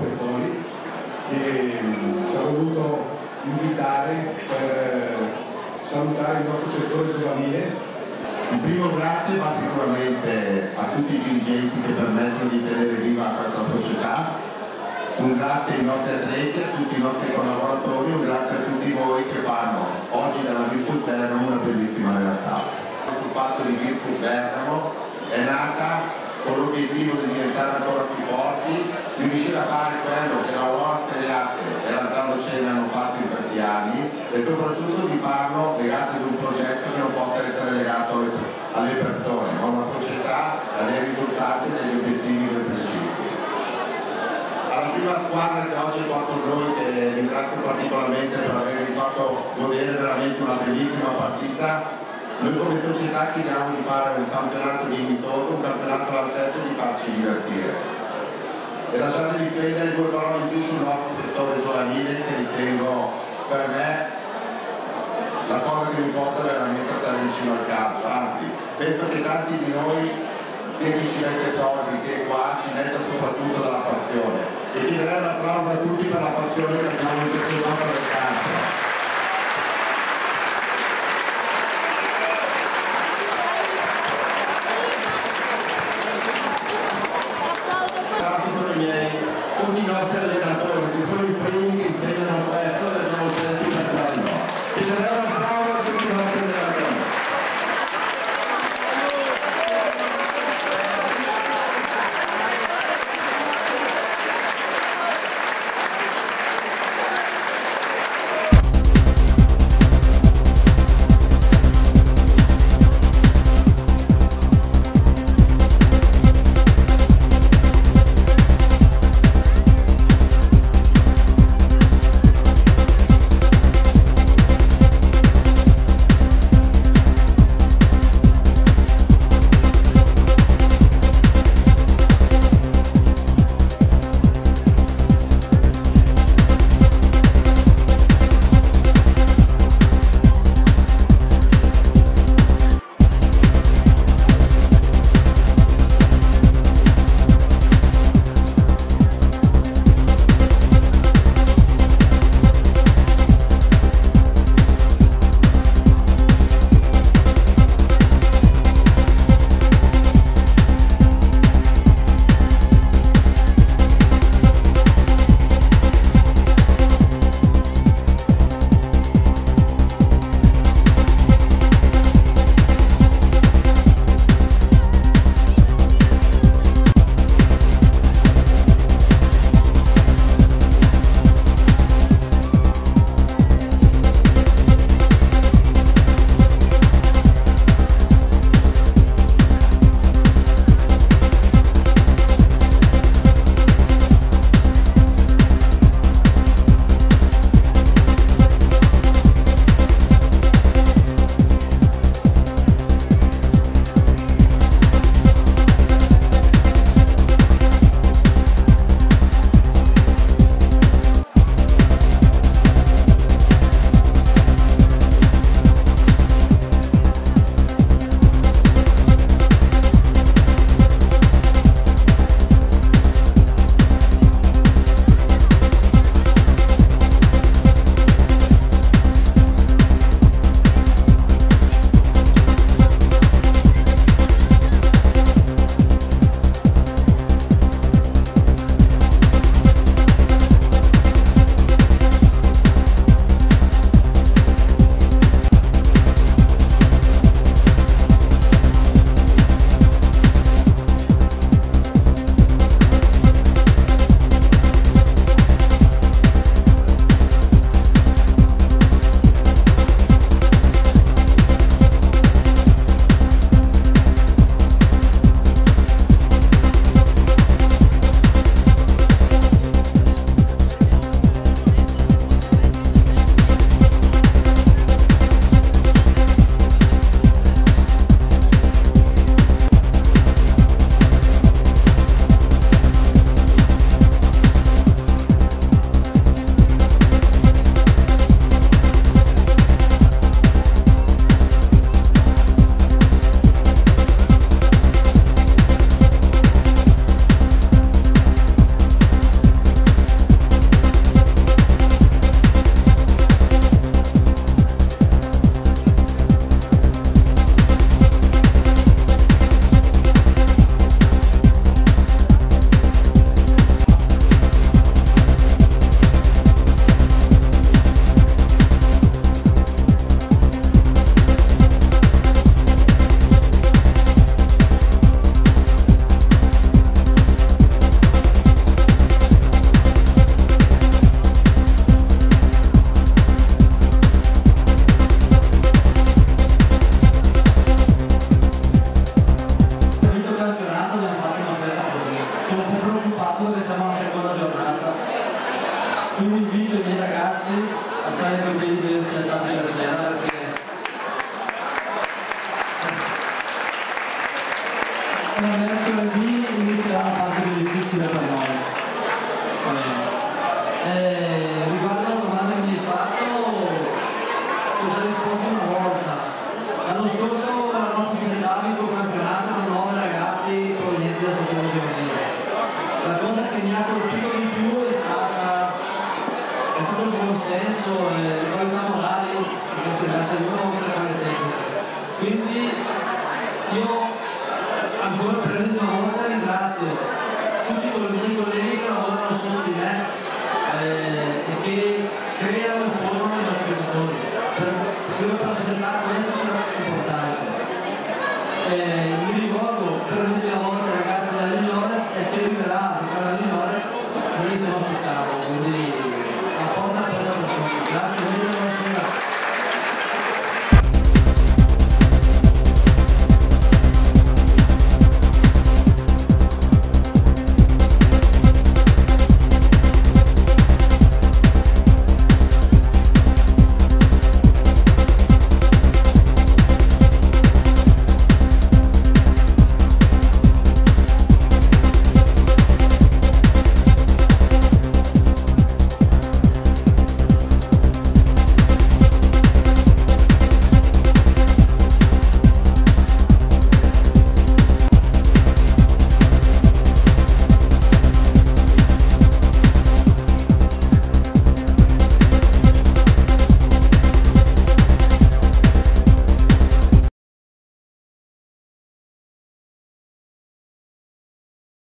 Pezzoli, che ci ha voluto invitare per salutare il nostro settore giovanile. Il primo grazie va sicuramente a tutti i dirigenti che permettono di tenere viva questa società, un grazie ai nostri atleti, a tutti i nostri collaboratori, un grazie a tutti voi che fanno oggi della Virtus Bergamo una bellissima realtà. Il fatto di Virtus Bergamo è nata con l'obiettivo di diventare ancora più forti, di riuscire a fare quello che Aurora Stereate e l'Altano Cena hanno fatto in questi anni e soprattutto di farlo legato ad un progetto che non possa essere legato alle persone, ma a una società, a dei risultati e degli obiettivi ben precisi. Alla prima squadra che oggi è qua con noi, che ringrazio particolarmente per avermi fatto godere veramente una bellissima partita, noi come società chiediamo di fare un campionato dignitoso, un campionato all'altezza e di farci divertire. E lasciatemi spendere due parole in più sul nostro settore giovanile, che ritengo per me la cosa che mi porta veramente a stare vicino al calcio. Anzi, penso che tanti di noi, che chi ci mette soldi, che qua ci mette soprattutto dalla passione. E chiederei un applauso a tutti per la passione che abbiamo in questo gioco del calcio. Tutti i nostri allenatori, che sono i primi che impegnano questo e abbiamo scelto per quello. E se ne un applauso a tutti i nostri allenatori. quindi invito i miei ragazzi a fare quei video che hanno dato la terra, perché mercoledì inizierà la parte più difficile per noi. Riguardo alla domanda che mi hai fatto, ho già risposto una volta. L'anno scorso la nostra società ha vinto un campionato con 9 ragazzi provenienti dal settore giovanile. La cosa che mi ha colpito di più è stato il buon senso e le qualità morali che si tratta di uno oltre alle tecniche. Quindi io ancora per l'ennesima volta ringrazio tutti i miei colleghi che lavorano su di me e che creano e formano i nostri giocatori. Per la società questo sarà importante. Mi ricordo per l'ennesima volta i ragazzi della Juniores e che arriverà a giocare alla Juniores inizia il nostro cavo, quindi